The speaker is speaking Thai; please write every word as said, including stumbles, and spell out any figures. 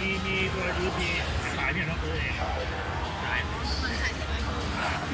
มีมีตัวยูทีสายเนี่ยเราเออเองสายมันสายสิบไอโฟน